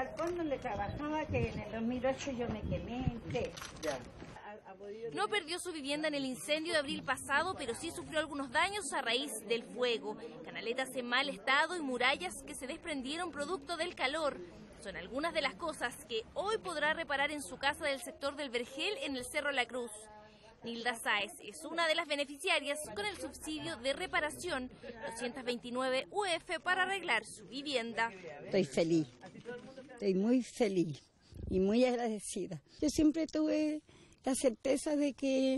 balcón donde trabajaba, que en el 2008 yo me quemé, ya. No perdió su vivienda en el incendio de abril pasado, pero sí sufrió algunos daños a raíz del fuego. Canaletas en mal estado y murallas que se desprendieron producto del calor. Son algunas de las cosas que hoy podrá reparar en su casa del sector del Vergel en el Cerro La Cruz. Nilda Sáez es una de las beneficiarias con el subsidio de reparación 229 UF para arreglar su vivienda. Estoy feliz, estoy muy feliz y muy agradecida. Yo siempre tuve la certeza de que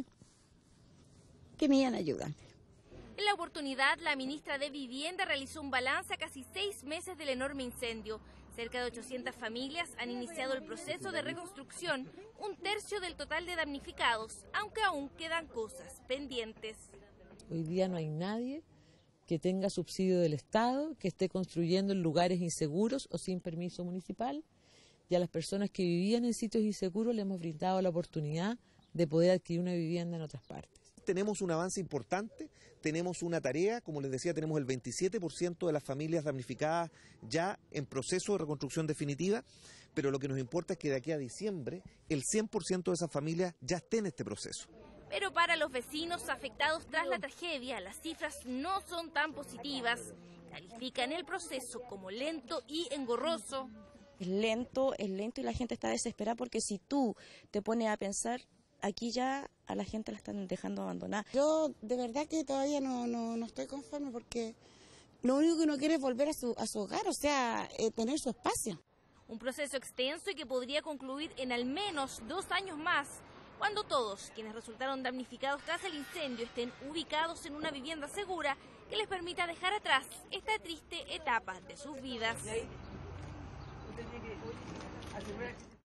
me iban a ayudar. En la oportunidad, la ministra de Vivienda realizó un balance a casi 6 meses del enorme incendio. Cerca de 800 familias han iniciado el proceso de reconstrucción, un tercio del total de damnificados, aunque aún quedan cosas pendientes. Hoy día no hay nadie que tenga subsidio del Estado, que esté construyendo en lugares inseguros o sin permiso municipal. Y a las personas que vivían en sitios inseguros le hemos brindado la oportunidad de poder adquirir una vivienda en otras partes. Tenemos un avance importante, tenemos una tarea, como les decía, tenemos el 27% de las familias damnificadas ya en proceso de reconstrucción definitiva, pero lo que nos importa es que de aquí a diciembre el 100% de esas familias ya esté en este proceso. Pero para los vecinos afectados tras la tragedia, las cifras no son tan positivas. Califican el proceso como lento y engorroso. Es lento y la gente está desesperada porque si tú te pones a pensar, aquí ya a la gente la están dejando abandonada. Yo de verdad que todavía no estoy conforme porque lo único que uno quiere es volver a su hogar, o sea, tener su espacio. Un proceso extenso y que podría concluir en al menos 2 años más, cuando todos quienes resultaron damnificados tras el incendio estén ubicados en una vivienda segura que les permita dejar atrás esta triste etapa de sus vidas.